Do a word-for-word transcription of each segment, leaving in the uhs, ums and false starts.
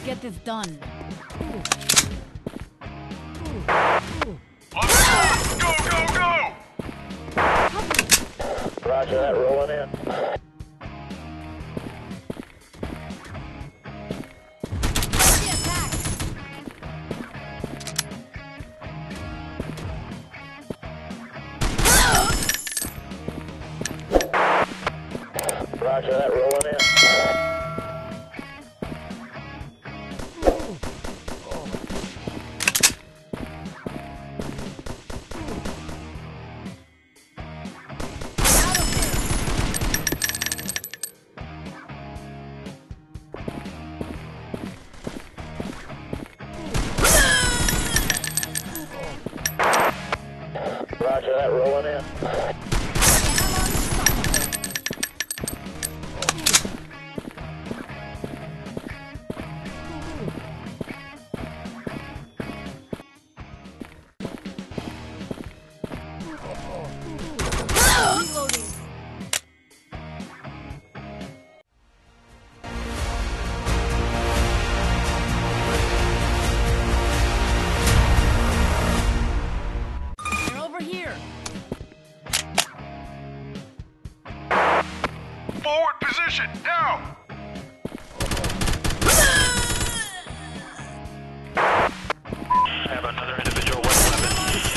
get this done. Let's go, go, go! Roger that, rolling in. Roger that, rolling in. Roger that, rolling in. Forward position, now! Have another individual with a weapon.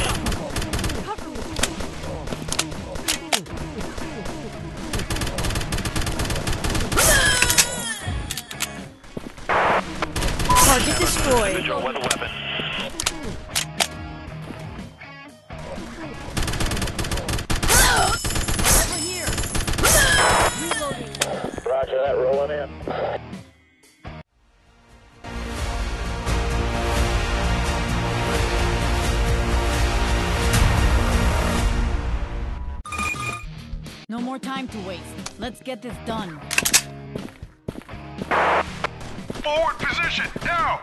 Target destroyed. Individual with a weapon. Roger that, rolling in. No more time to waste. Let's get this done. Forward position, now!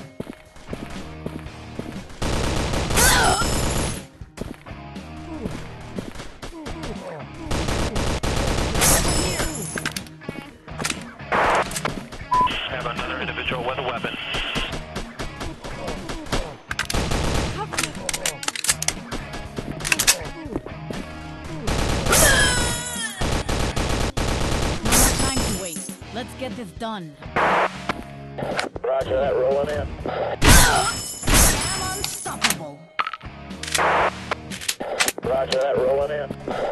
Have another individual with a weapon. No more time to waste. Let's get this done. Roger that, rolling in. I'm unstoppable. Roger that, rolling in.